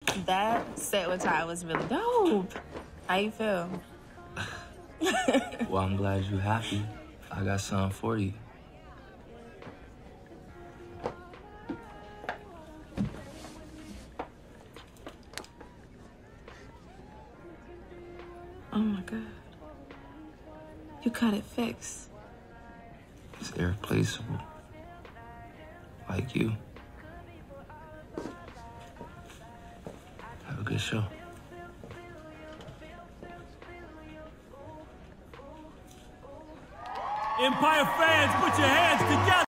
That set with Ty was really dope. How you feel? Well, I'm glad you're happy. I got something for you. Oh my God. You got it fixed. It's irreplaceable. Like you. Have a good show. Empire fans, put your hands together.